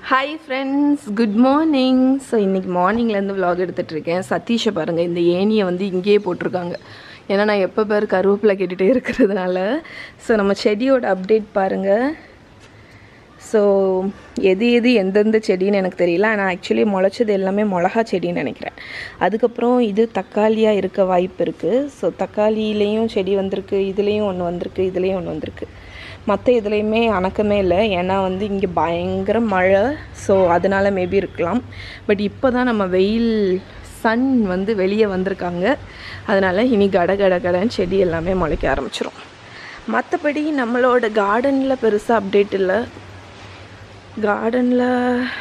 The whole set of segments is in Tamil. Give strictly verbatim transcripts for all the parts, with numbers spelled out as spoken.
Hi friends, good morning. So இன்னைக்கு மார்னிங்ல இருந்து vlog எடுத்துட்டு இருக்கேன். சதீஷை பாருங்க இந்த ஏணியை வந்து இங்கேயே போட்டுருக்காங்க. ஏன்னா நான் எப்போ பாரு கருவேப்பிலை கேட்டுட்டே இருக்கிறதுனால. ஸோ நம்ம செடியோட அப்டேட் பாருங்க. ஸோ எது எது எந்தெந்த செடின்னு எனக்கு தெரியல. ஆனால் ஆக்சுவலி முளைச்சது எல்லாமே மிளகா செடின்னு நினைக்கிறேன். அதுக்கப்புறம் இது தக்காளியாக இருக்க வாய்ப்பு இருக்குது. ஸோ தக்காளியிலையும் செடி வந்திருக்கு, இதுலேயும் ஒன்று வந்திருக்கு, இதுலேயும் ஒன்று வந்திருக்கு. மற்ற இதுலேயுமே அணக்கமே இல்லை, ஏன்னா வந்து இங்கே பயங்கர மழை. ஸோ அதனால் மேபி இருக்கலாம். பட் இப்போ தான் நம்ம வெயில் சன் வந்து வெளியே வந்திருக்காங்க. அதனால் இனி கட கட கடன்னு செடி எல்லாமே முளைக்க ஆரம்பிச்சிடும். மற்றபடி நம்மளோட கார்டனில் பெருசாக அப்டேட் இல்லை. கார்டனில்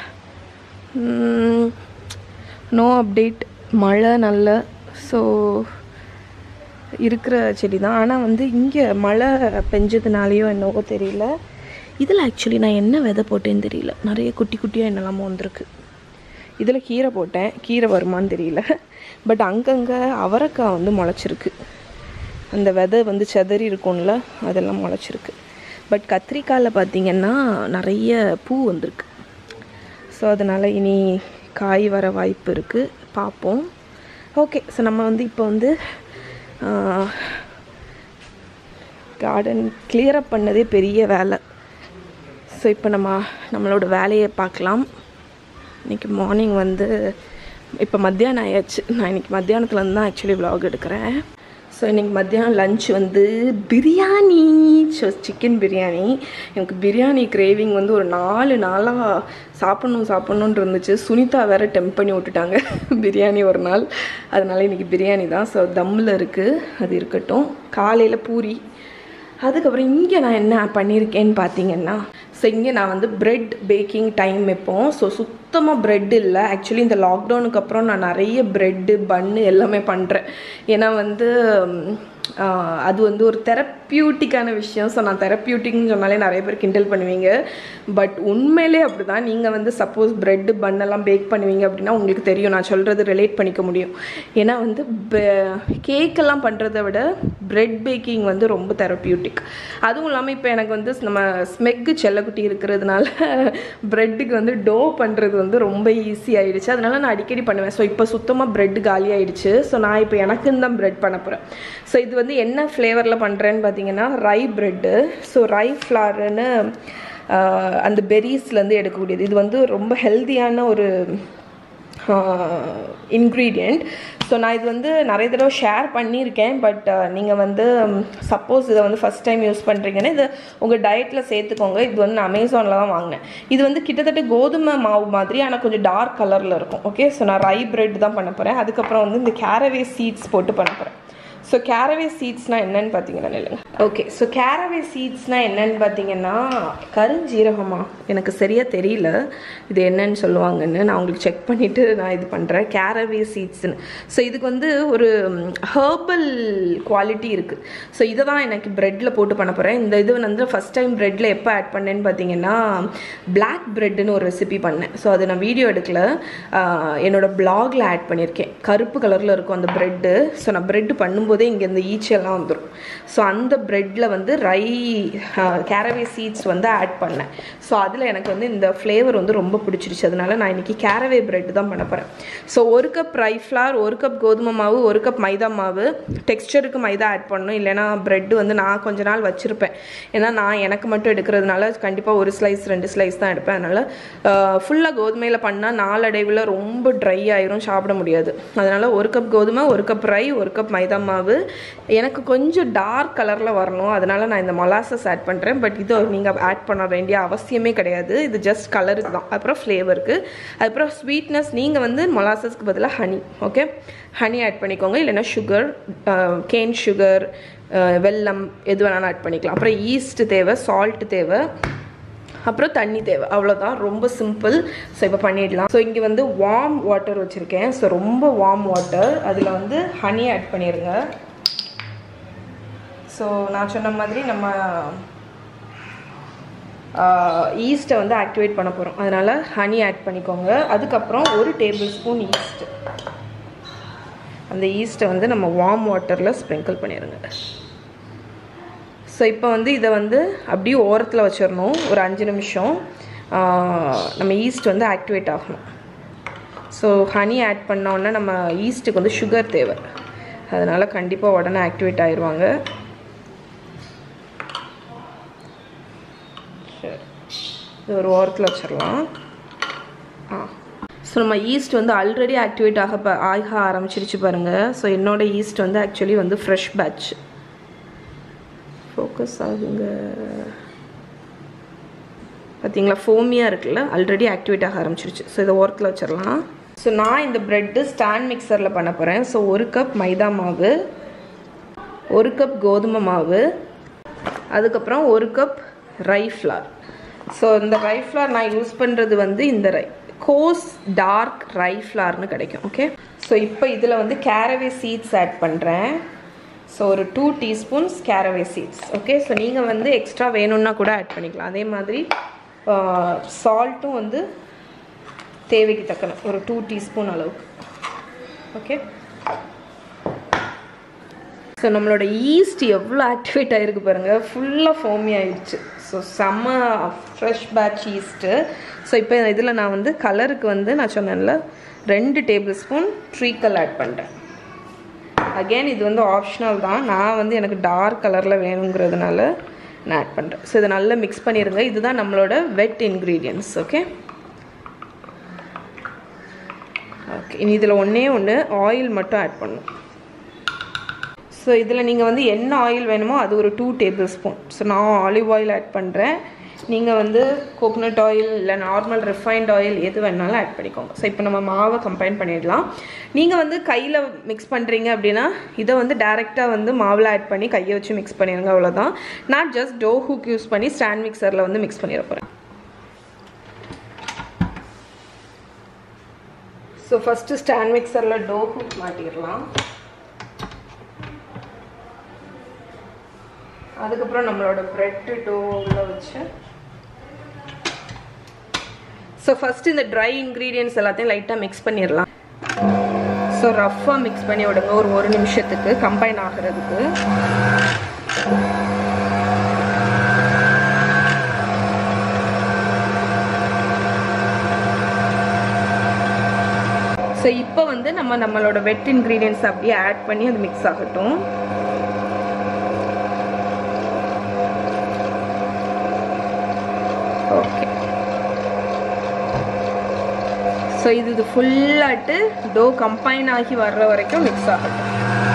நோ அப்டேட். மழை நல்ல ஸோ இருக்கிற செடி தான். ஆனால் வந்து இங்கே மழை பெஞ்சதுனாலேயோ என்னவோ தெரியல. இதில் ஆக்சுவலி நான் என்ன விதை போட்டேன்னு தெரியல. நிறைய குட்டி குட்டியாக என்னெல்லாமோ வந்திருக்கு. இதில் கீரை போட்டேன், கீரை வருமானு தெரியல. பட் அங்கங்கே அவரைக்காய் வந்து முளைச்சிருக்கு. அந்த விதை வந்து செதறி இருக்கும்ல, அதெல்லாம் முளைச்சிருக்கு. பட் கத்திரிக்காயில் பார்த்திங்கன்னா நிறைய பூ வந்திருக்கு. ஸோ அதனால் இனி காய் வர வாய்ப்பு இருக்குது, பார்ப்போம். ஓகே, ஸோ நம்ம வந்து இப்போ வந்து கார்டன் கிளியரப் பண்ணதே பெரிய வேலை. ஸோ இப்போ நம்ம நம்மளோட வேலையை பார்க்கலாம். இன்றைக்கி மார்னிங் வந்து இப்போ மத்தியானம் ஆயாச்சு. நான் இன்றைக்கி மத்தியானத்துலேருந்து தான் ஆக்சுவலி விலாக் எடுக்கிறேன். ஸோ இன்றைக்கி மத்தியானம் லன்ச் வந்து பிரியாணி, ஸோ சிக்கன் பிரியாணி. எனக்கு பிரியாணி கிரேவிங் வந்து ஒரு நாலு நாளாக சாப்பிட்ணும் சாப்பிட்ணுன்னு இருந்துச்சு. சுனிதா வேறு டெம்ப் பண்ணி விட்டுட்டாங்க பிரியாணி ஒரு நாள். அதனால் இன்றைக்கி பிரியாணி தான். ஸோ தம்மில் இருக்குது, அது இருக்கட்டும். காலையில் பூரி. அதுக்கப்புறம் இங்கே நான் என்ன பண்ணியிருக்கேன்னு பார்த்தீங்கன்னா, ஸோ இங்கே நான் வந்து ப்ரெட் பேக்கிங் டைம் வைப்போம். ஸோ சுத்தமாக ப்ரெட் இல்லை. ஆக்சுவலி இந்த லாக்டவுனுக்கு அப்புறம் நான் நிறைய ப்ரெட்டு பன்னு எல்லாமே பண்ணுறேன். ஏன்னா வந்து அது வந்து ஒரு தெரப்பியூட்டிக்கான விஷயம். ஸோ நான் தெரப்பியூட்டிக்னு சொன்னாலே நிறைய பேர் கிண்டல் பண்ணுவீங்க. பட் உண்மையிலே அப்படி தான். நீங்கள் வந்து சப்போஸ் ப்ரெட்டு பன்னெல்லாம் பேக் பண்ணுவீங்க அப்படின்னா உங்களுக்கு தெரியும், நான் சொல்கிறது ரிலேட் பண்ணிக்க முடியும். ஏன்னா வந்து கேக்கெல்லாம் பண்ணுறதை விட ப்ரெட் பேக்கிங் வந்து ரொம்ப தெரப்பியூட்டிக். அதுவும் இல்லாமல் இப்போ எனக்கு வந்து நம்ம ஸ்மெக்கு செல்லக்குட்டி இருக்கிறதுனால ப்ரெட்டுக்கு வந்து டோ பண்ணுறது வந்து ரொம்ப ஈஸி ஆகிடுச்சு. அதனால நான் அடிக்கடி பண்ணுவேன். ஸோ இப்போ சுத்தமாக ப்ரெட் காலி ஆகிடுச்சு. ஸோ நான் இப்போ எனக்குன்னு தான் ப்ரெட் பண்ண போகிறேன். ஸோ இது வந்து என்ன ஃப்ளேவரில் பண்ணுறேன்னு பார்த்தீங்கன்னா ரை ப்ரெட்டு. ஸோ ரை ஃப்ளாருன்னு அந்த பெரிஸ்லேருந்து எடுக்கக்கூடியது. இது வந்து ரொம்ப ஹெல்த்தியான ஒரு இன்க்ரீடியண்ட். ஸோ நான் இது வந்து நிறைய தடவை ஷேர் பண்ணியிருக்கேன். பட் நீங்கள் வந்து சப்போஸ் இதை வந்து ஃபஸ்ட் டைம் யூஸ் பண்ணுறீங்கன்னா இது உங்கள் டயட்டில் சேர்த்துக்கோங்க. இது வந்து நான் அமேசானில் தான் வாங்கினேன். இது வந்து கிட்டத்தட்ட கோதுமை மாவு மாதிரி, ஆனால் கொஞ்சம் டார்க் கலரில் இருக்கும். ஓகே, ஸோ நான் ரை பிரெட் தான் பண்ண போகிறேன். அதுக்கப்புறம் வந்து இந்த கேரவே சீட்ஸ் போட்டு பண்ண போகிறேன். ஸோ கேரவே சீட்ஸ்னால் என்னன்னு பார்த்தீங்கன்னா இல்லைங்க. ஓகே, ஸோ கேரவே சீட்ஸ்னால் என்னன்னு பார்த்தீங்கன்னா கருஞ்சீரகமா, எனக்கு சரியாக தெரியல இது என்னன்னு சொல்லுவாங்கன்னு. நான் உங்களுக்கு செக் பண்ணிவிட்டு நான் இது பண்ணுறேன். கேரவே சீட்ஸ்ன்னு. ஸோ இதுக்கு வந்து ஒரு ஹர்பல் குவாலிட்டி இருக்குது. ஸோ இதை தான் எனக்கு ப்ரெட்டில் போட்டு பண்ண போகிறேன். இந்த இது வந்து ஃபஸ்ட் டைம் ப்ரெட்டில் எப்போ ஆட் பண்ணேன்னு பார்த்தீங்கன்னா பிளாக் ப்ரெட்டுன்னு ஒரு ரெசிபி பண்ணேன். ஸோ அது நான் வீடியோ எடுக்கல, என்னோட பிளாகில் ஆட் பண்ணியிருக்கேன். கருப்பு கலரில் இருக்கும் அந்த ப்ரெட்டு. ஸோ நான் ப்ரெட்டு பண்ணும்போது இங்கே இந்த ஈச்செல்லாம் வந்துடும். ஸோ அந்த ப்ரெட்டில் வந்து ரை கேரவே சீட்ஸ் வந்து ஆட் பண்ணேன். ஸோ அதில் எனக்கு வந்து இந்த ஃப்ளேவர் வந்து ரொம்ப பிடிச்சிருச்சு. அதனால நான் இன்றைக்கி கேரவே ப்ரெட் தான் பண்ண போகிறேன். ஸோ ஒரு கப் ரை ஃப்ளார், ஒரு கப் கோதுமை மாவு, ஒரு கப் மைதா மாவு. டெக்ஸ்டருக்கு மைதா ஆட் பண்ணணும், இல்லைனா ப்ரெட்டு வந்து நான் கொஞ்ச நாள் வச்சுருப்பேன். ஏன்னா நான் எனக்கு மட்டும் எடுக்கிறதுனால கண்டிப்பாக ஒரு ஸ்லைஸ் ரெண்டு ஸ்லைஸ் தான் எடுப்பேன். அதனால் ஃபுல்லாக கோதுமையில் பண்ணால் நாளடைவில் ரொம்ப ட்ரை ஆயிரும், சாப்பிட முடியாது. அதனால் ஒரு கப் கோதுமை, ஒரு கப் ரை, ஒரு கப் மைதா மாவு. எனக்கு கொஞ்சம் டார்க் கலரில் வரணும், அதனால நான் இந்த மொலாசஸ் ஆட் பண்ணுறேன். பட் இது நீங்கள் ஆட் பண்ண வேண்டிய அவசியமே கிடையாது. இது ஜஸ்ட் கலருக்கு தான். அப்புறம் ஃப்ளேவருக்கு, அதுக்கப்புறம் ஸ்வீட்னஸ் நீங்கள் வந்து மொலாசஸ்க்கு பதிலாக ஹனி, ஓகே, ஹனி ஆட் பண்ணிக்கோங்க. இல்லைன்னா சுகர், கேன் சுகர், வெல்லம் எது வேணாலும் ஆட் பண்ணிக்கலாம். அப்புறம் ஈஸ்ட் தேவை, சால்ட் தேவை, அப்புறம் தண்ணி தேவை. அவ்வளோதான், ரொம்ப சிம்பிள். ஸோ இப்போ பண்ணிடலாம். ஸோ இங்கே வந்து வார்ம் வாட்டர் வச்சுருக்கேன். ஸோ ரொம்ப வார்ம் வாட்டர், அதில் வந்து ஹனி ஆட் பண்ணிடுங்க. ஸோ நான் சொன்ன மாதிரி நம்ம ஈஸ்ட்டை வந்து ஆக்டிவேட் பண்ண போகிறோம். அதனால் ஹனி ஆட் பண்ணிக்கோங்க. அதுக்கப்புறம் ஒரு டேபிள் ஸ்பூன் ஈஸ்ட், அந்த ஈஸ்ட்டை வந்து நம்ம வார்ம் வாட்டரில் ஸ்ப்ரிங்கிள் பண்ணிடுங்க. ஸோ இப்போ வந்து இதை வந்து அப்படியே ஓரத்தில் வச்சிடணும் ஒரு அஞ்சு நிமிஷம். நம்ம ஈஸ்ட் வந்து ஆக்டிவேட் ஆகணும். ஸோ ஹனி ஆட் பண்ணோன்னா நம்ம ஈஸ்ட்டுக்கு வந்து சுகர் தேவை, அதனால் கண்டிப்பாக உடனே ஆக்டிவேட் ஆயிடுவாங்க. சரி, இது ஒரு ஓரத்தில் வச்சிடலாம். ஆ ஸோ நம்ம ஈஸ்ட் வந்து ஆல்ரெடி ஆக்டிவேட் ஆக ஆக ஆரம்பிச்சிருச்சு பாருங்கள். ஸோ என்னோடய ஈஸ்ட் வந்து ஆக்சுவலி வந்து ஃப்ரெஷ் பேட்ச். ஃபோக்கஸ் ஆகுங்க, பார்த்தீங்களா ஃபோமியாக இருக்குல்ல, ஆல்ரெடி ஆக்டிவேட் ஆக ஆரம்பிச்சிருச்சு. ஸோ இதை ஓரத்தில் வச்சிடலாம். ஸோ நான் இந்த ப்ரெட்டு ஸ்டாண்ட் மிக்சரில் பண்ண போகிறேன். ஸோ ஒரு கப் மைதா மாவு, ஒரு கப் கோதுமை மாவு, அதுக்கப்புறம் ஒரு கப் ரை ஃப்ளார். ஸோ இந்த ரை ஃப்ளார் நான் யூஸ் பண்ணுறது வந்து இந்த ரை கோஸ் டார்க் ரை ஃப்ளார்னு கிடைக்கும். ஓகே, ஸோ இப்போ இதில் வந்து கேரவே சீட்ஸ் ஆட் பண்ணுறேன். ஸோ ஒரு two teaspoons caraway seeds. Okay, so நீங்கள் வந்து எக்ஸ்ட்ரா வேணும்னா கூட ஆட் பண்ணிக்கலாம். அதே மாதிரி சால்ட்டும் வந்து தேவைக்கு தக்கன ஒரு டூ டீஸ்பூன் அளவுக்கு. ஓகே, ஸோ நம்மளோட ஈஸ்ட் எவ்வளோ ஆக்டிவேட் ஆகிருக்கு பாருங்கள், ஃபுல்லாக ஃபோமி ஆகிடுச்சு. ஸோ செம்ம ஃப்ரெஷ் பேட்ச் ஈஸ்ட்டு. ஸோ இப்போ இதில் நான் வந்து கலருக்கு வந்து நான் சொன்னேன்ல ரெண்டு டேபிள் ஸ்பூன் ட்ரீக்கல் ஆட் பண்ணுறேன். அகெயின் இது வந்து ஆப்ஷனல் தான், நான் வந்து எனக்கு டார்க் கலரில் வேணுங்கிறதுனால நான் ஆட் பண்ணுறேன். ஸோ இதை நல்லா மிக்ஸ் பண்ணிடுங்க. இதுதான் நம்மளோட வெட் இன்க்ரீடியன்ட்ஸ். ஓகே ஓகே இனி இதில் ஒன்றே ஒன்று ஆயில் மட்டும் ஆட் பண்ணணும். ஸோ இதில் நீங்கள் வந்து என்ன ஆயில் வேணுமோ அது ஒரு டூ டேபிள் ஸ்பூன். ஸோ நான் ஆலிவ் ஆயில் ஆட் பண்ணுறேன். நீங்கள் வந்து கோகோனட் ஆயில் இல்லை நார்மல் ரிஃபைண்ட் ஆயில் எது வேணாலும் ஆட் பண்ணிக்கோங்க. ஸோ இப்போ நம்ம மாவை கம்பைன் பண்ணிடலாம். நீங்கள் வந்து கையில் மிக்ஸ் பண்ணுறீங்க அப்படின்னா இதை வந்து டேரெக்டாக வந்து மாவில் ஆட் பண்ணி கையை வச்சு மிக்ஸ் பண்ணிடுங்க, அவ்வளோதான். நான் ஜஸ்ட் டோ ஹூக் யூஸ் பண்ணி ஸ்டாண்ட் மிக்சரில் வந்து மிக்ஸ் பண்ணிட போகிறேன். ஸோ ஃபஸ்ட்டு ஸ்டாண்ட் மிக்சரில் டோ ஹூக் மாட்டிடலாம். அதுக்கப்புறம் நம்மளோட பிரெட் டோவில் வச்சு ஸோ ஃபஸ்ட்டு இந்த ட்ரை இன்க்ரீடியன்ட்ஸ் எல்லாத்தையும் லைட்டாக மிக்ஸ் பண்ணிடலாம். ஸோ ரஃப்பாக மிக்ஸ் பண்ணி விடுங்க ஒரு ஒரு நிமிஷத்துக்கு கம்பைன் ஆகிறதுக்கு. ஸோ இப்போ வந்து நம்ம நம்மளோட வெட் இன்க்ரீடியன்ட்ஸ் அப்படியே ஆட் பண்ணி அது மிக்ஸ் ஆகட்டும். ஓகே, ஸோ இது இது ஃபுல்லாட்டு டோ கம்பைன் ஆகி வர்ற வரைக்கும் மிக்ஸ் ஆகட்டும்.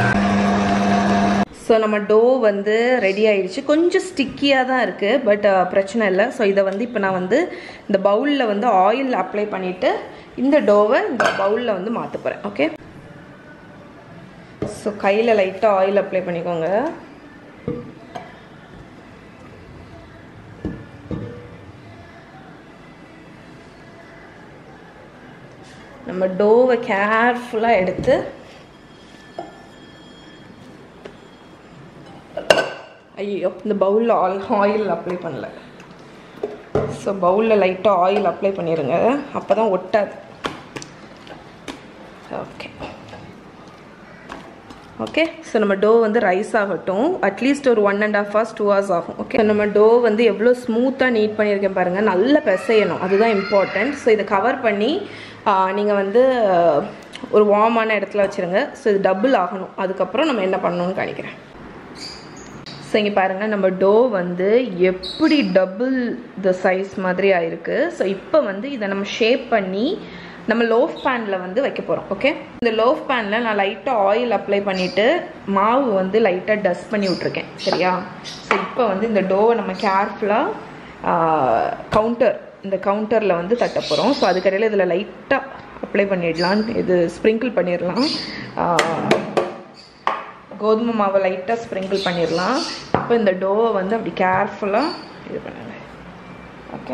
ஸோ நம்ம டோ வந்து ரெடி ஆயிடுச்சு. கொஞ்சம் ஸ்டிக்கியாக தான் இருக்குது, பட் பிரச்சனை இல்லை. ஸோ இதை வந்து இப்போ நான் வந்து இந்த பவுலில் வந்து ஆயில் அப்ளை பண்ணிவிட்டு இந்த டோவை இந்த பவுலில் வந்து மாற்ற போகிறேன். ஓகே, ஸோ கையில் லைட்டாக ஆயில் அப்ளை பண்ணிக்கோங்க. நம்ம டோவை கேர்ஃபுல்லாக எடுத்து ஐயோ இந்த பவுலில் ஆல் ஆயில் அப்ளை பண்ணல. ஸோ பவுலில் லைட்டாக ஆயில் அப்ளை பண்ணிடுங்க, அப்போ தான் ஒட்டாது. ஓகே ஓகே ஸோ நம்ம டோ வந்து ரைஸ் ஆகட்டும். அட்லீஸ்ட் ஒரு one and half hours two hours ஆகும். ஓகே, நம்ம டோ வந்து எவ்வளோ ஸ்மூத்தாக நீட் பண்ணியிருக்கேன் பாருங்கள், நல்லா பிசையணும், அதுதான் இம்பார்ட்டன்ட். ஸோ இதை கவர் பண்ணி நீங்கள் வந்து ஒரு வார்மான இடத்துல வச்சுருங்க. ஸோ இது டபுள் ஆகணும், அதுக்கப்புறம் நம்ம என்ன பண்ணணும்னு காணிக்கிறேன். ஸோ இங்கே பாருங்கள் நம்ம டோ வந்து எப்படி டபுள் த சைஸ் மாதிரி ஆயிருக்கு. ஸோ இப்போ வந்து இதை நம்ம ஷேப் பண்ணி நம்ம லோஃப் பேனில் வந்து வைக்க போகிறோம். ஓகே, இந்த லோஃப் பேனில் நான் லைட்டாக ஆயில் அப்ளை பண்ணிவிட்டு மாவு வந்து லைட்டாக டஸ்ட் பண்ணி விட்ருக்கேன், சரியா? ஸோ இப்போ வந்து இந்த டோவை நம்ம கேர்ஃபுல்லாக கவுண்டர் இந்த கவுண்டரில் வந்து தட்ட போகிறோம். ஸோ அதுக்கடையில் இதில் லைட்டாக அப்ளை பண்ணிடலாம், இது ஸ்ப்ரிங்கிள் பண்ணிடலாம். கோதுமை மாவை லைட்டாக ஸ்ப்ரிங்கிள் பண்ணிடலாம். இப்போ இந்த டோவை வந்து அப்படி கேர்ஃபுல்லாக இது பண்ணுங்க. ஓகே,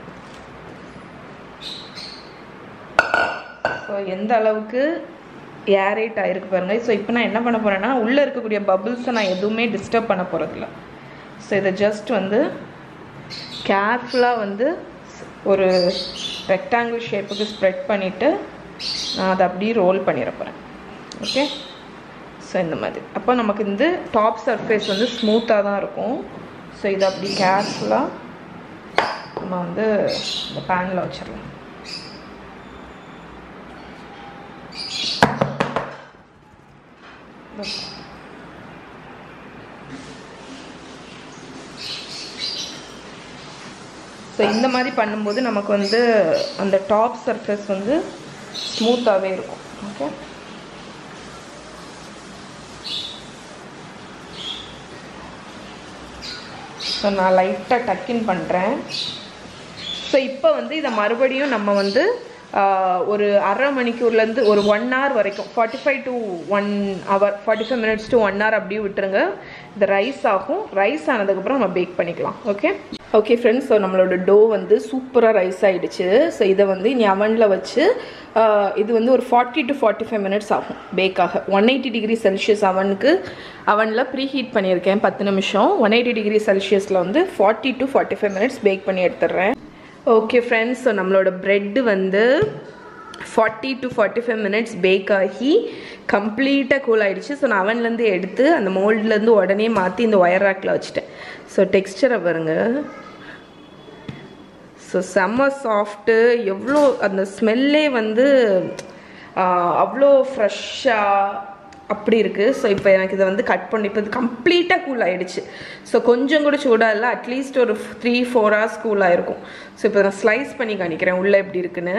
ஸோ எந்த அளவுக்கு ஏரேட் ஆகிருக்கு பாருங்கள். ஸோ இப்போ நான் என்ன பண்ண போகிறேன்னா உள்ளே இருக்கக்கூடிய பபிள்ஸை நான் எதுவுமே டிஸ்டர்ப் பண்ண போகிறதில்ல. ஸோ இதை ஜஸ்ட் வந்து கேர்ஃபுல்லாக வந்து ஒரு ரெக்டாங்கிள் ஷேப்புக்கு ஸ்ப்ரெட் பண்ணிவிட்டு நான் அதை அப்படியே ரோல் பண்ணிட போகிறேன். ஓகே, ஸோ இந்த மாதிரி அப்போ நமக்கு இந்த டாப் சர்ஃபேஸ் வந்து ஸ்மூத்தாக தான் இருக்கும். ஸோ இதை அப்படி கேர்ஃபுல்லாக நம்ம நம்ம வந்து இந்த பேனில் வச்சிடலாம். ஸோ இந்த மாதிரி பண்ணும்போது நமக்கு வந்து அந்த டாப் சர்ஃபேஸ் வந்து ஸ்மூத்தாகவே இருக்கும். ஓகே, ஸோ நான் லைட்டாக டக்கின் பண்ணுறேன். ஸோ இப்போ வந்து இதை மறுபடியும் நம்ம வந்து ஒரு அரை மணிக்கூர்லேருந்து ஒரு ஒன் ஹவர் வரைக்கும் forty five to one hour forty five minutes to one hour அப்படியே விட்டுருங்க. இந்த ரைஸ் ஆகும். ரைஸ் ஆனதுக்கப்புறம் நம்ம பேக் பண்ணிக்கலாம். ஓகே ஓகே ஃப்ரெண்ட்ஸ், ஸோ நம்மளோட டோ வந்து சூப்பராக ரைஸ் ஆகிடுச்சு. ஸோ இதை வந்து இனி அவனில் வச்சு இது வந்து ஒரு forty to forty five minutes ஆகும் பேக்காக. ஒன் எயிட்டி டிகிரி செல்சியஸ் அவனுக்கு அவனில் ப்ரீ ஹீட் பண்ணியிருக்கேன் பத்து நிமிஷம். ஒன் எயிட்டி டிகிரி செல்சியஸில் வந்து forty to forty five minutes bake பண்ணி எடுத்துடுறேன். ஓகே ஃப்ரெண்ட்ஸ், ஸோ நம்மளோட ப்ரெட்டு வந்து forty to forty five minutes bake ஆகி கம்ப்ளீட்டாக கூல் ஆகிடுச்சு. ஸோ நான் அவன்லேருந்து எடுத்து அந்த மோல்ட்லேருந்து உடனே மாற்றி இந்த ஒயர் ரேக்கில் வச்சுட்டேன். ஸோ டெக்ஸ்சரை பாருங்கள். ஸோ செம்ம சாஃப்ட்டு, எவ்வளோ அந்த ஸ்மெல்லே வந்து அவ்வளோ ஃப்ரெஷ்ஷாக அப்படி இருக்குது. ஸோ இப்போ எனக்கு இதை வந்து கட் பண்ணி இப்போ இது கம்ப்ளீட்டாக கூல் ஆகிடுச்சு. ஸோ கொஞ்சம் கூட சூடாக இல்லை, அட்லீஸ்ட் ஒரு த்ரீ ஃபோர் ஹவர்ஸ் கூல் ஆகிருக்கும். ஸோ இப்போ நான் ஸ்லைஸ் பண்ணி காணிக்கிறேன் உள்ளே எப்படி இருக்குன்னு.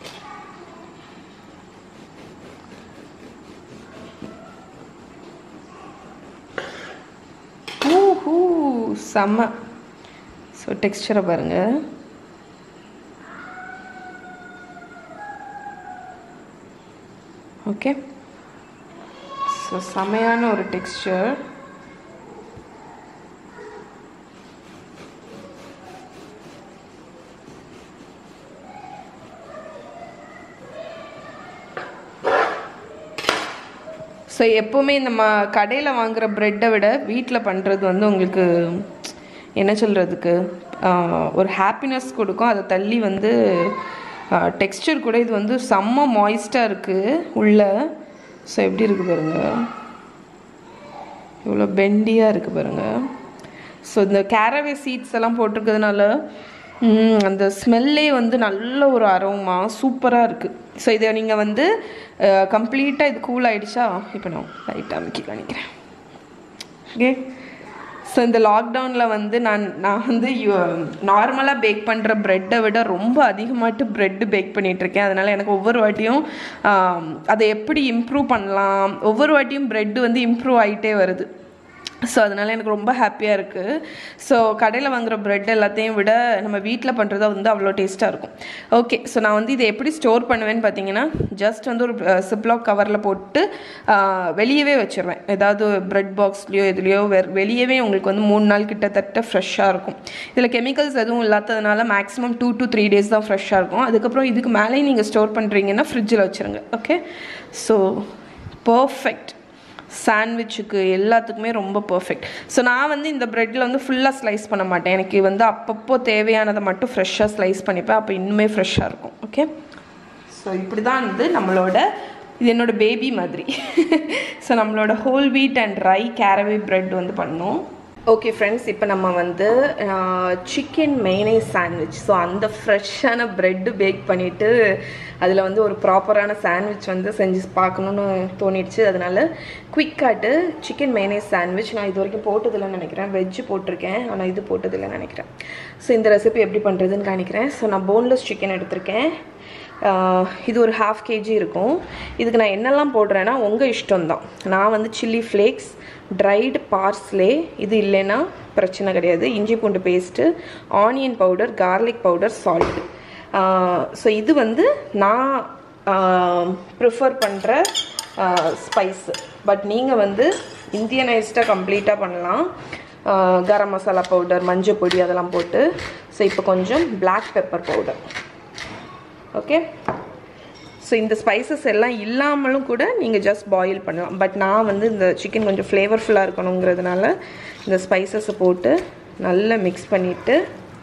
ஊஹூ செம்ம. ஸோ டெக்ஸ்சரை பாருங்கள். ஓகே, ஸோ செமையான ஒரு டெக்ஸ்சர். ஸோ எப்போவுமே நம்ம கடையில் வாங்குகிற ப்ரெட்டை விட வீட்டில் பண்ணுறது வந்து உங்களுக்கு என்ன சொல்கிறதுக்கு ஒரு ஹாப்பினஸ் கொடுக்கும். அதை தள்ளி வந்து டெக்ஸ்சர் கூட இது வந்து செம்ம மாய்ஸ்டாக இருக்குது உள்ள. ஸோ எப்படி இருக்குது பாருங்கள், இவ்வளோ பெண்டியாக இருக்குது பாருங்கள். ஸோ இந்த கேரவே சீட்ஸ் எல்லாம் போட்டிருக்கிறதுனால அந்த ஸ்மெல்லே வந்து நல்ல ஒரு அரோமா சூப்பராக இருக்குது. ஸோ இதை நீங்கள் வந்து கம்ப்ளீட்டாக இது கூல் ஆகிடுச்சா, இப்போ நான் லைட்டாக அமைக்கி காணிக்கிறேன். ஓகே, ஸோ இந்த லாக்டவுனில் வந்து நான் நான் வந்து நார்மலாக பேக் பண்ணுற ப்ரெட்டை விட ரொம்ப அதிகமாட்டு ப்ரெட்டு பேக் பண்ணிகிட்ருக்கேன். அதனால் எனக்கு ஒவ்வொரு வாட்டியும் அதை எப்படி இம்ப்ரூவ் பண்ணலாம், ஒவ்வொரு வாட்டியும் ப்ரெட்டு வந்து இம்ப்ரூவ் ஆகிட்டே வருது. ஸோ அதனால் எனக்கு ரொம்ப ஹாப்பியாக இருக்குது. ஸோ கடையில் வாங்குகிற ப்ரெட் எல்லாத்தையும் விட நம்ம வீட்டில் பண்ணுறது வந்து அவ்வளோ டேஸ்ட்டாக இருக்கும். ஓகே, ஸோ நான் வந்து இதை எப்படி ஸ்டோர் பண்ணுவேன்னு பார்த்தீங்கன்னா, ஜஸ்ட் வந்து ஒரு சிப்லாக் கவரில் போட்டு வெளியவே வச்சுருவேன். ஏதாவது ப்ரெட் பாக்ஸ்லையோ இதுலையோ வெ வெளியவே உங்களுக்கு வந்து மூணு நாள் கிட்டத்தட்ட ஃப்ரெஷ்ஷாக இருக்கும். இதில் கெமிக்கல்ஸ் எதுவும் இல்லாததுனால maximum two to three days தான் ஃப்ரெஷ்ஷாக இருக்கும். அதுக்கப்புறம் இதுக்கு மேலேயும் நீங்கள் ஸ்டோர் பண்ணுறீங்கன்னா ஃப்ரிட்ஜில் வச்சுருங்க. ஓகே, ஸோ பர்ஃபெக்ட் சாண்ட்விச்சுக்கு எல்லாத்துக்குமே ரொம்ப பர்ஃபெக்ட். ஸோ நான் வந்து இந்த ப்ரெட்டில் வந்து ஃபுல்லாக ஸ்லைஸ் பண்ண மாட்டேன். எனக்கு வந்து அப்பப்போ தேவையானதை மட்டும் ஃப்ரெஷ்ஷாக ஸ்லைஸ் பண்ணிப்பேன். அப்போ இன்னுமே ஃப்ரெஷ்ஷாக இருக்கும். ஓகே, ஸோ இப்படி தான் வந்து நம்மளோட இது என்னோட பேபி மாதிரி. ஸோ நம்மளோட ஹோல் வீட் அண்ட் ரை கேரவே ப்ரெட் வந்து பண்ணோம். ஓகே ஃப்ரெண்ட்ஸ், இப்போ நம்ம வந்து சிக்கன் மெயனேஸ் சாண்ட்விச், ஸோ அந்த ஃப்ரெஷ்ஷான ப்ரெட்டு பேக் பண்ணிவிட்டு அதில் வந்து ஒரு ப்ராப்பரான சாண்ட்விச் வந்து செஞ்சு பார்க்கணுன்னு தோணிடுச்சு. அதனால் குயிக்காட்டு சிக்கன் மெயனேஸ் சாண்ட்விச் நான் இது வரைக்கும் போட்டதில்லைன்னு நினைக்கிறேன். வெஜ்ஜு போட்டிருக்கேன், ஆனால் இது போட்டதில்லைன்னு நினைக்கிறேன். ஸோ இந்த ரெசிபி எப்படி பண்ணுறதுன்னு காணிக்கிறேன். ஸோ நான் போன்லெஸ் சிக்கன் எடுத்திருக்கேன். இது ஒரு ஹாஃப் கேஜி இருக்கும். இதுக்கு நான் என்னெல்லாம் போடுறேன்னா உங்கள் இஷ்டம்தான். நான் வந்து சில்லி ஃப்ளேக்ஸ், ட்ரைடு பார்ஸ்லே, இது இல்லைன்னா பிரச்சனை கிடையாது, இஞ்சி பூண்டு paste, onion powder, garlic powder, salt. So இது வந்து நான் ப்ரிஃபர் பண்ணுற ஸ்பைஸு. பட் நீங்கள் வந்து இந்தியனைஸ்டாக கம்ப்ளீட்டாக பண்ணலாம். கரம் மசாலா பவுடர், மஞ்சள் பொடி அதெல்லாம் போட்டு. ஸோ இப்போ கொஞ்சம் black pepper powder. Okay, so இந்த ஸ்பைசஸ் எல்லாம் இல்லாமலும் கூட நீங்கள் ஜஸ்ட் பாயில் பண்ணலாம். பட் நான் வந்து இந்த சிக்கன் கொஞ்சம் ஃப்ளேவர்ஃபுல்லாக இருக்கணுங்கிறதுனால இந்த ஸ்பைசஸை போட்டு நல்லா மிக்ஸ் பண்ணிவிட்டு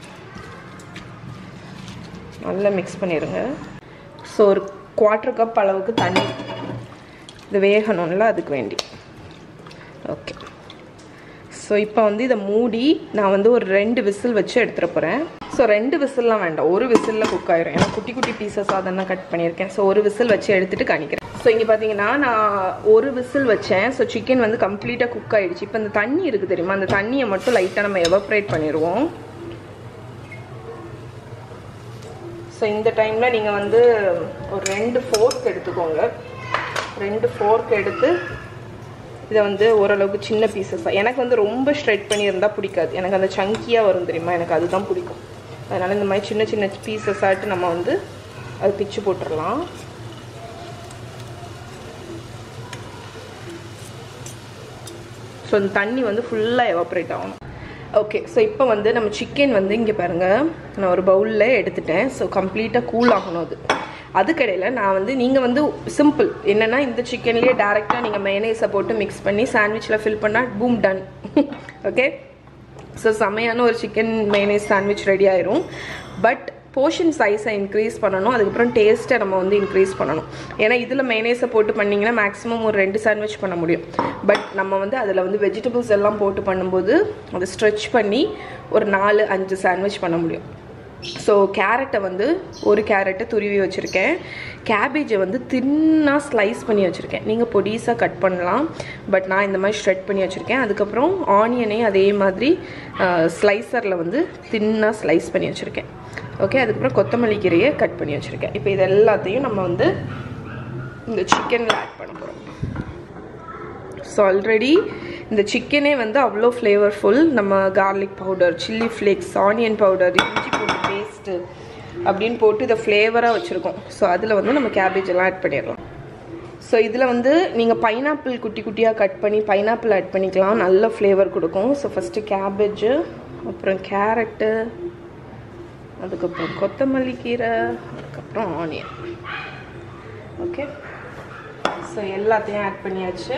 நல்லா மிக்ஸ் பண்ணிடுங்க. ஸோ ஒரு குவார்ட்டர் கப் அளவுக்கு தண்ணி இது வேகணும்ல, அதுக்கு வேண்டி. ஓகே, ஸோ இப்போ வந்து இதை மூடி நான் வந்து ஒரு ரெண்டு விசில் வச்சு எடுத்துகிட்டு போகிறேன். ஸோ ரெண்டு விசில்லாம் வேண்டாம், ஒரு விசிலில் குக் ஆயிரும். ஏன்னா குட்டி குட்டி பீசஸாக தானே கட் பண்ணியிருக்கேன். ஸோ ஒரு விசில் வச்சு எடுத்துகிட்டு காணிக்கிறேன். ஸோ இங்கே பார்த்தீங்கன்னா நான் ஒரு விசில் வச்சேன். ஸோ சிக்கன் வந்து கம்ப்ளீட்டாக குக் ஆகிடுச்சு. இப்போ இந்த தண்ணி இருக்குது தெரியுமா, அந்த தண்ணியை மட்டும் லைட்டாக நம்ம எவாப்ரேட் பண்ணிடுவோம். ஸோ இந்த டைமில் நீங்கள் வந்து ஒரு ரெண்டு ஃபோர்க் எடுத்துக்கோங்க. ரெண்டு ஃபோர்க் எடுத்து இதை வந்து ஓரளவுக்கு சின்ன பீசஸாக, எனக்கு வந்து ரொம்ப ஸ்ட்ரெட் பண்ணியிருந்தால் பிடிக்காது, எனக்கு அந்த சங்கியாக வரும் தெரியுமா, எனக்கு அதுதான் பிடிக்கும். அதனால் இந்த மாதிரி சின்ன சின்ன பீசஸாகிட்டு நம்ம வந்து அது பிச்சு போட்டுடலாம். ஸோ இந்த தண்ணி வந்து ஃபுல்லாக எவாப்ரேட் ஆகணும். ஓகே, ஸோ இப்போ வந்து நம்ம சிக்கன் வந்து இங்கே பாருங்கள், நான் ஒரு பவுலில் எடுத்துட்டேன். ஸோ கம்ப்ளீட்டாக கூல் ஆகணும் அது. அதுக்கடையில் நான் வந்து நீங்கள் வந்து சிம்பிள் என்னென்னா, இந்த சிக்கன்லேயே டேரெக்டாக நீங்கள் மைனேஸை போட்டு மிக்ஸ் பண்ணி சாண்ட்விச்சில் ஃபில் பண்ணால் பூம் டன். ஓகே, ஸோ செமையான ஒரு சிக்கன் மைனேஸ் சாண்ட்விச் ரெடி ஆயிரும். பட் போர்ஷன் சைஸை இன்க்ரீஸ் பண்ணணும், அதுக்கப்புறம் டேஸ்ட்டை நம்ம வந்து இன்க்ரீஸ் பண்ணணும். ஏன்னா இதில் மைனேஸை போட்டு பண்ணிங்கன்னா மேக்ஸிமம் ஒரு ரெண்டு சாண்ட்விச் பண்ண முடியும். பட் நம்ம வந்து அதில் வந்து வெஜிடபிள்ஸ் எல்லாம் போட்டு பண்ணும்போது அதை ஸ்ட்ரெச் பண்ணி ஒரு நாலு அஞ்சு சாண்ட்விச் பண்ண முடியும். ஸோ கேரட்டை வந்து ஒரு கேரட்டை துருவி வச்சுருக்கேன். கேபேஜை வந்து தின்னாக ஸ்லைஸ் பண்ணி வச்சுருக்கேன். நீங்கள் பொடிசாக கட் பண்ணலாம், பட் நான் இந்த மாதிரி ஷ்ரெட் பண்ணி வச்சுருக்கேன். அதுக்கப்புறம் ஆனியனே அதே மாதிரி ஸ்லைசரில் வந்து தின்னாக ஸ்லைஸ் பண்ணி வச்சுருக்கேன். ஓகே, அதுக்கப்புறம் கொத்தமல்லி கீரையை கட் பண்ணி வச்சுருக்கேன். இப்போ இது எல்லாத்தையும் நம்ம வந்து இந்த சிக்கனில் ஆட் பண்ண போகிறோம். ஸோ ஆல்ரெடி இந்த சிக்கனே வந்து அவ்வளோ ஃப்ளேவர்ஃபுல். நம்ம garlic powder, chilli flakes, onion powder, இஞ்சி பூண்டு பேஸ்ட்டு அப்படின்னு போட்டு இதை ஃப்ளேவராக வச்சுருக்கோம். ஸோ அதில் வந்து நம்ம கேபேஜ் எல்லாம் ஆட் பண்ணிடலாம். ஸோ இதில் வந்து நீங்கள் பைனாப்பிள் குட்டி குட்டியாக கட் பண்ணி பைனாப்பிள் ஆட் பண்ணிக்கலாம், நல்ல ஃப்ளேவர் கொடுக்கும். ஸோ ஃபஸ்ட்டு கேபேஜு, அப்புறம் கேரட்டு, அதுக்கப்புறம் கொத்தமல்லி கீரை, அதுக்கப்புறம் ஆனியன். ஓகே, ஸோ எல்லாத்தையும் ஆட் பண்ணியாச்சு.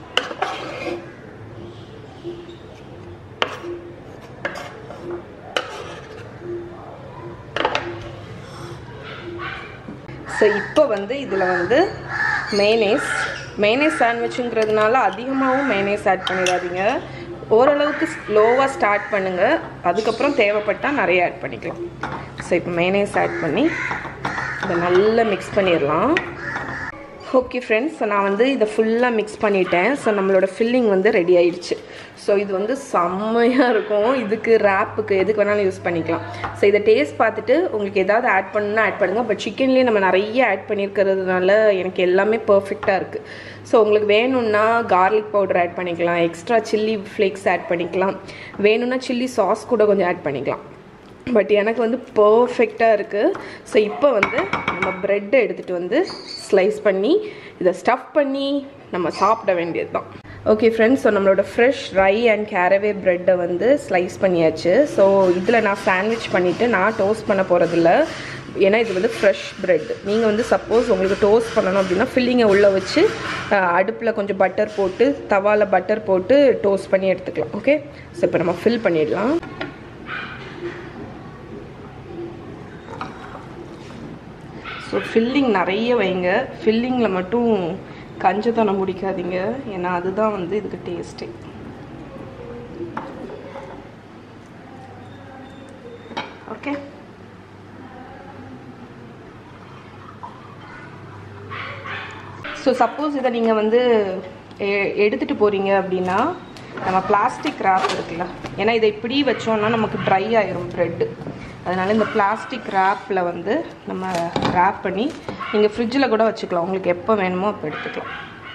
ஸோ இப்போ வந்து இதில் வந்து மைனேஸ் மைனேஸ் சாண்ட்விச்சுங்கிறதுனால அதிகமாகவும் மைனேஸ் ஆட் பண்ணிடாதீங்க. ஓரளவுக்கு லோவாக ஸ்டார்ட் பண்ணுங்கள், அதுக்கப்புறம் தேவைப்பட்டால் நிறைய ஆட் பண்ணிக்கலாம். ஸோ இப்போ மைனேஸ் ஆட் பண்ணி இதை நல்லா மிக்ஸ் பண்ணிடலாம். ஓகே ஃப்ரெண்ட்ஸ், ஸோ நான் வந்து இதை ஃபுல்லாக மிக்ஸ் பண்ணிட்டேன். ஸோ நம்மளோட ஃபில்லிங் வந்து ரெடி ஆயிடுச்சு. ஸோ இது வந்து செம்மையாக இருக்கும். இதுக்கு ரேப்புக்கு எதுக்கு வேணாலும் யூஸ் பண்ணிக்கலாம். ஸோ இதை டேஸ்ட் பார்த்துட்டு உங்களுக்கு எதாவது ஆட் பண்ணணுன்னா ஆட் பண்ணுங்கள். பட் சிக்கன்லேயே நம்ம நிறைய ஆட் பண்ணியிருக்கிறதுனால எனக்கு எல்லாமே பர்ஃபெக்டாக இருக்குது. ஸோ உங்களுக்கு வேணும்னா கார்லிக் பவுடர் ஆட் பண்ணிக்கலாம், எக்ஸ்ட்ரா சில்லி ஃப்ளேக்ஸ் ஆட் பண்ணிக்கலாம், வேணும்னா சில்லி சாஸ் கூட கொஞ்சம் ஆட் பண்ணிக்கலாம். பட் எனக்கு வந்து பர்ஃபெக்டாக இருக்குது. ஸோ இப்போ வந்து நம்ம ப்ரெட்டை எடுத்துகிட்டு வந்து ஸ்லைஸ் பண்ணி இதை ஸ்டஃப் பண்ணி நம்ம சாப்பிட வேண்டியது தான். ஓகே ஃப்ரெண்ட்ஸ், ஸோ நம்மளோட ஃப்ரெஷ் ரை அண்ட் கேரவே ப்ரெட்டை வந்து ஸ்லைஸ் பண்ணியாச்சு. ஸோ இதில் நான் சாண்ட்விச் பண்ணிவிட்டு நான் டோஸ்ட் பண்ண போகிறதில்ல, ஏன்னா இது வந்து ஃப்ரெஷ் ப்ரெட். நீங்கள் வந்து சப்போஸ் உங்களுக்கு டோஸ்ட் பண்ணணும் அப்படின்னா ஃபில்லிங்கை உள்ளே வச்சு அடுப்பில் கொஞ்சம் பட்டர் போட்டு தவாவில் பட்டர் போட்டு டோஸ்ட் பண்ணி எடுத்துக்கலாம். ஓகே, ஸோ இப்போ நம்ம ஃபில் பண்ணிடலாம். ஸோ ஃபில்லிங் நிறைய வைங்க, ஃபில்லிங்கில் மட்டும் கஞ்சத்தனம் முடிக்காதீங்க, ஏன்னா அதுதான் வந்து இதுக்கு டேஸ்ட்டு. ஓகே, ஸோ சப்போஸ் இதை நீங்கள் வந்து எடுத்துகிட்டு போகிறீங்க அப்படின்னா நம்ம பிளாஸ்டிக் ரேப் இருக்குல்ல, ஏன்னா இதை இப்படி வச்சோன்னா நமக்கு ட்ரை ஆயிரும் ப்ரெட்டு. அதனால் இந்த பிளாஸ்டிக் ரேப்பில் வந்து நம்ம ரேப் பண்ணி நீங்கள் ஃப்ரிட்ஜில் கூட வச்சுக்கலாம், உங்களுக்கு எப்போ வேணுமோ அப்போ எடுத்துக்கலாம்.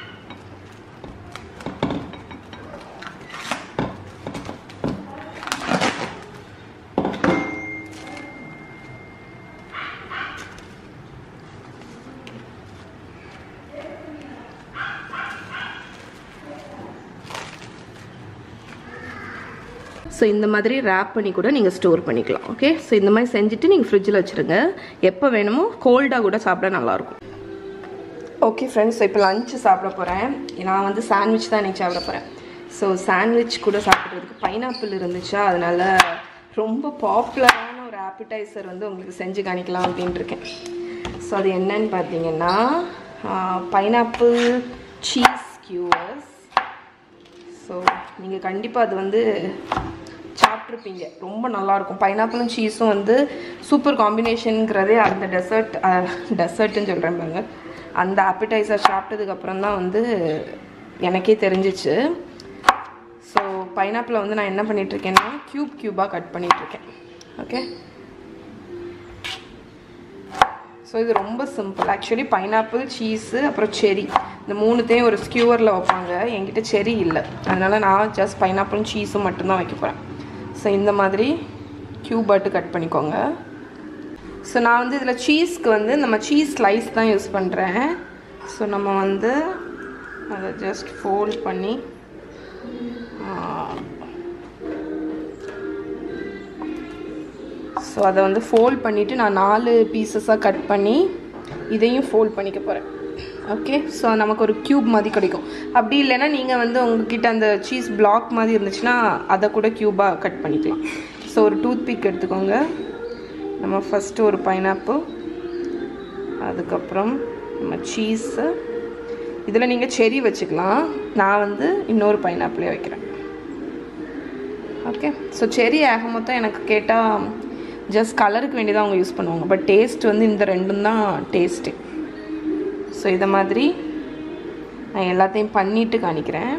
ஸோ இந்த மாதிரி ரேப் பண்ணி கூட நீங்கள் ஸ்டோர் பண்ணிக்கலாம். ஓகே, ஸோ இந்த மாதிரி செஞ்சுட்டு நீங்கள் ஃப்ரிட்ஜில் வச்சுருங்க, எப்போ வேணுமோ கோல்டாக கூட சாப்பிட நல்லாயிருக்கும். ஓகே ஃப்ரெண்ட்ஸ், ஸோ இப்போ லஞ்சு சாப்பிட போகிறேன். நான் வந்து சாண்ட்விச் தான் இன்றைக்கி சாப்பிட போகிறேன். ஸோ சாண்ட்விச் கூட சாப்பிட்றதுக்கு பைனாப்பிள் இருந்துச்சா, அதனால் ரொம்ப பாப்புலரான ஒரு ஆப்பிடைசர் வந்து உங்களுக்கு செஞ்சு காணிக்கலாம் அப்படின்ட்டு இருக்கேன். ஸோ அது என்னன்னு பார்த்தீங்கன்னா பைனாப்பிள் சீஸ் கியூவர்ஸ். ஸோ நீங்கள் கண்டிப்பாக அது வந்து சாப்பிட்டு சாப்பிட்ருப்பீங்க, ரொம்ப நல்லாயிருக்கும். பைனாப்பிளும் சீஸும் வந்து சூப்பர் காம்பினேஷனுங்கிறதே அந்த டெசர்ட் டெசர்ட்டுன்னு சொல்கிறேன் பாருங்க, அந்த ஆப்பிடைசர் சாப்பிட்டதுக்கப்புறம் தான் வந்து எனக்கே தெரிஞ்சிச்சு. ஸோ பைனாப்பிளை வந்து நான் என்ன பண்ணிகிட்ருக்கேன்னா க்யூப் க்யூபாக கட் பண்ணிகிட்ருக்கேன். ஓகே, ஸோ இது ரொம்ப சிம்பிள். ஆக்சுவலி பைனாப்பிள், சீஸு, அப்புறம் செரி, இந்த மூணுத்தையும் ஒரு ஸ்கியூவரில் வைப்பாங்க. என்கிட்ட செரி இல்லை, அதனால் நான் ஜஸ்ட் பைனாப்பிளும் சீஸும் மட்டும்தான் வைக்க போகிறேன். ஸோ இந்த மாதிரி க்யூபாட்டு கட் பண்ணிக்கோங்க. ஸோ நான் வந்து இதில் சீஸ்க்கு வந்து நம்ம சீஸ் ஸ்லைஸ் தான் யூஸ் பண்ணுறேன். ஸோ நம்ம வந்து அதை ஜஸ்ட் ஃபோல்ட் பண்ணி ஸோ அதை வந்து ஃபோல்ட் பண்ணிவிட்டு நான் நாலு பீசஸாக கட் பண்ணி இதையும் ஃபோல்ட் பண்ணிக்க போகிறேன். ஓகே, ஸோ நமக்கு ஒரு க்யூப் மாதிரி கிடைக்கும். அப்படி இல்லைன்னா நீங்கள் வந்து உங்ககிட்ட அந்த சீஸ் பிளாக் மாதிரி இருந்துச்சுன்னா அதை கூட க்யூபாக கட் பண்ணிக்கலாம். ஸோ ஒரு டூத் பிக் எடுத்துக்கோங்க. நம்ம ஃபஸ்ட்டு ஒரு பைனாப்பிள், அதுக்கப்புறம் நம்ம சீஸு, இதில் நீங்கள் செரி வச்சுக்கலாம். நான் வந்து இன்னொரு பைனாப்பிளே வைக்கிறேன். ஓகே, ஸோ செரி ஆக மொத்தம் எனக்கு கேட்டால் ஜஸ்ட் கலருக்கு வேண்டியதான் அவங்க யூஸ் பண்ணுவாங்க, பட் டேஸ்ட் வந்து இந்த ரெண்டும் தான் டேஸ்ட்டு. ஸோ இதை மாதிரி நான் எல்லாத்தையும் பண்ணிவிட்டு காணிக்கிறேன்.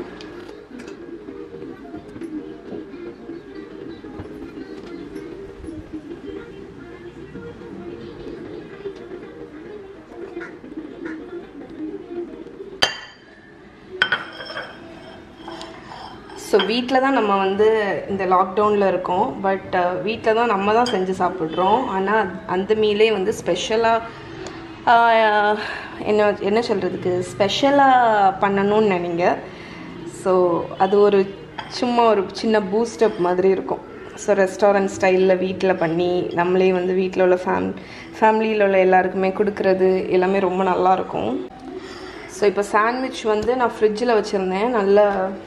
ஸோ வீட்டில் தான் நம்ம வந்து இந்த லாக்டவுனில் இருக்கோம், பட் வீட்டில் தான் நம்ம தான் செஞ்சு சாப்பிட்றோம். ஆனால் அந்த மீலே வந்து ஸ்பெஷலாக என்ன என்ன சொல்கிறதுக்கு ஸ்பெஷலாக பண்ணணும்னு நினைங்க. ஸோ அது ஒரு சும்மா ஒரு சின்ன பூஸ்டப் மாதிரி இருக்கும். ஸோ ரெஸ்டாரண்ட் ஸ்டைலில் வீட்டில் பண்ணி நம்மளே வந்து வீட்டில் உள்ள ஃபேம் ஃபேமிலியில் உள்ள எல்லாருக்குமே கொடுக்குறது எல்லாமே ரொம்ப நல்லாயிருக்கும். ஸோ இப்போ சாண்ட்விச் வந்து நான் ஃப்ரிட்ஜில் வச்சுருந்தேன். நல்லா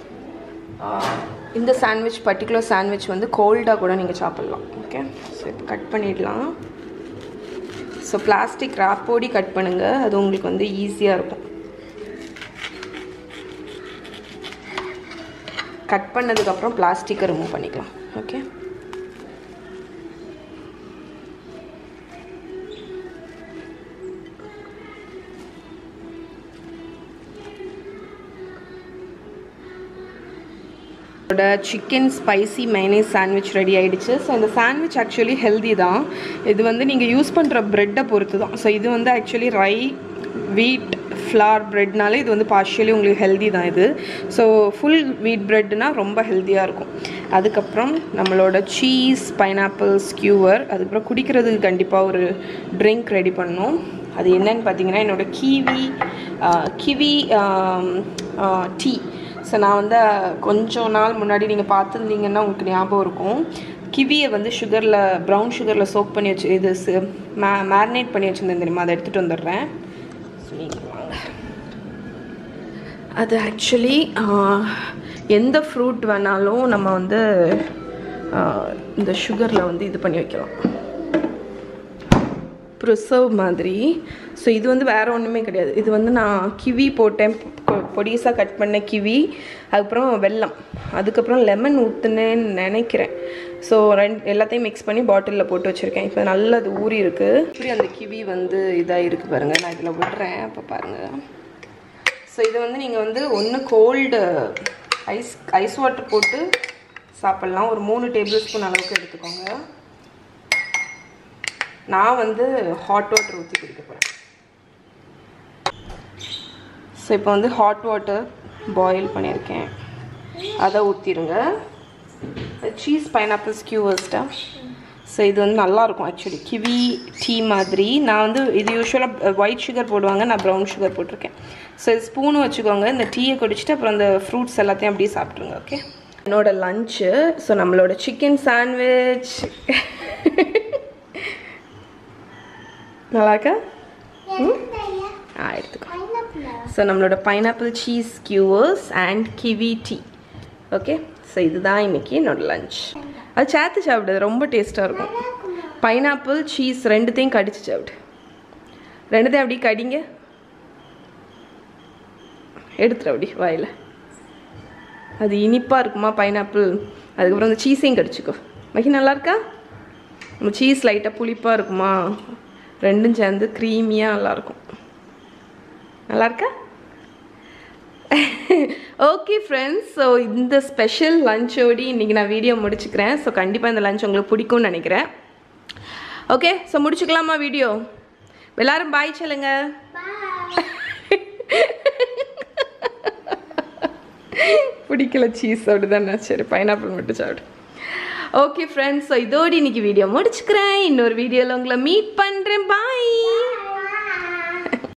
இந்த சாண்ட்விச் பர்டிகுலர் சாண்ட்விச் வந்து கோல்டாக கூட நீங்கள் சாப்பிட்லாம். ஓகே, ஸோ இப்போ கட் பண்ணிடலாம். ஸோ பிளாஸ்டிக் ரேப்போடி கட் பண்ணுங்கள், அது உங்களுக்கு வந்து ஈஸியாக இருக்கும். கட் பண்ணதுக்கப்புறம் பிளாஸ்டிக்கை ரிமூவ் பண்ணிக்கலாம். Okay, chicken spicy mayonnaise sandwich ready ஆகிடுச்சு. ஸோ இந்த சாண்ட்விச் ஆக்சுவலி ஹெல்தி தான். இது வந்து நீங்கள் யூஸ் பண்ணுற ப்ரெட்டை பொறுத்து தான். ஸோ இது வந்து ஆக்சுவலி ரை வீட் ஃப்ளார் ப்ரெட்னாலே இது வந்து பார்ஷியலி உங்களுக்கு ஹெல்தி தான் இது. ஸோ ஃபுல் வீட் ப்ரெட்னா ரொம்ப ஹெல்த்தியாக இருக்கும். அதுக்கப்புறம் நம்மளோட சீஸ், பைனாப்பிள் ஸ்கியூவர், அதுக்கப்புறம் குடிக்கிறதுக்கு கண்டிப்பாக ஒரு ட்ரிங்க் ரெடி பண்ணணும். அது என்னன்னு பார்த்தீங்கன்னா என்னோடய கிவி கிவி டீ. ஸோ நான் வந்து கொஞ்சம் நாள் முன்னாடி நீங்கள் பார்த்துருந்தீங்கன்னா உங்களுக்கு ஞாபகம் இருக்கும். கிவியை வந்து சுகரில் ப்ரௌன் சுகரில் சோக் பண்ணி வச்சு இது மே மேரினேட் பண்ணி வச்சுருந்தேன் தெரியுமா, அதை எடுத்துகிட்டு வந்துடுறேன். ஸோ நீங்கள் வாங்க. அது ஆக்சுவலி எந்த ஃப்ரூட் வேணாலும் நம்ம வந்து இந்த சுகரில் வந்து இது பண்ணி வைக்கலாம், ப்ரிசர்வ் மாதிரி. ஸோ இது வந்து வேறு ஒன்றுமே கிடையாது. இது வந்து நான் கிவி போட்டேன், பொடிசாக கட் பண்ண கிவி, அதுக்கப்புறம் வெல்லம், அதுக்கப்புறம் லெமன் ஊற்றுனேன்னு நினைக்கிறேன். ஸோ ரெண்டு எல்லாத்தையும் மிக்ஸ் பண்ணி பாட்டிலில் போட்டு வச்சுருக்கேன். இப்போ நல்லா அது ஊறி இருக்குது. இப்படி அந்த கிவி வந்து இதாக இருக்குது பாருங்கள். நான் இதில் விடுறேன், அப்போ பாருங்கள். ஸோ இது வந்து நீங்கள் வந்து ஒன்று கோல்டு ஐஸ் ஐஸ் வாட்டர் போட்டு சாப்பிட்லாம். ஒரு மூணு டேபிள் ஸ்பூன் அளவுக்கு எடுத்துக்கோங்க. நான் வந்து ஹாட் வாட்டர் ஊற்றி குடிக்க போகிறேன். ஸோ இப்போ வந்து ஹாட் வாட்டர் பாயில் பண்ணியிருக்கேன், அதை ஊற்றிடுங்க. Cheese pineapple ஸ்கியூவர்ஸ்டா. ஸோ இது வந்து நல்லாயிருக்கும் ஆக்சுவலி, கிவி டீ மாதிரி. நான் வந்து இது யூஸ்வலாக ஒயிட் சுகர் போடுவாங்க, நான் ப்ரௌன் சுகர் போட்டிருக்கேன். ஸோ இது ஸ்பூனும் வச்சுக்கோங்க. இந்த டீயை குடிச்சிட்டு அப்புறம் அந்த ஃப்ரூட்ஸ் எல்லாத்தையும் அப்படியே சாப்பிட்ருங்க. ஓகே, என்னோட லஞ்சு. ஸோ நம்மளோட சிக்கன் சாண்ட்விச் நல்லா இருக்கா? ம் ஆ எடுத்துக்கோ. ஸோ நம்மளோட pineapple cheese skewers and kiwi tea. Okay, so இதுதான் இன்றைக்கி என்னோடய லஞ்ச். அது சேர்த்து சாப்பிடுது, ரொம்ப டேஸ்ட்டாக இருக்கும். பைனாப்பிள் சீஸ் ரெண்டுத்தையும் கடிச்சு சாப்பிடு. ரெண்டுத்தையும் அப்படி கடிங்க, எடுத்துரு அப்படி வாயில். அது இனிப்பாக இருக்குமா பைனாப்பிள், அதுக்கப்புறம் அந்த சீஸையும் கடிச்சிக்கோ. மகி நல்லா இருக்கா? நம்ம சீஸ் லைட்டாக புளிப்பாக இருக்குமா, ரெண்டும் சேர்ந்து க்ரீமியாக நல்லாயிருக்கும். நல்லா இருக்கா? ஓகே ஃப்ரெண்ட்ஸ், ஸோ இந்த ஸ்பெஷல் லஞ்சோடி இன்றைக்கி நான் வீடியோ முடிச்சுக்கிறேன். ஸோ கண்டிப்பாக இந்த லஞ்ச் உங்களுக்கு பிடிக்கும்னு நினைக்கிறேன். ஓகே, ஸோ முடிச்சுக்கலாமா வீடியோ? எல்லாரும் பாய் சொல்லுங்க. பிடிக்கல சீஸ் அப்படிதானே, சரி பைனாப்பிள் மட்டும் சாப்பிடு. ஓகே ஃப்ரெண்ட்ஸ், ஸோ இதோடு இன்னைக்கு வீடியோ முடிச்சுக்கிறேன். இன்னொரு வீடியோவில் உங்களை மீட் பண்ணுறேன். பாய்.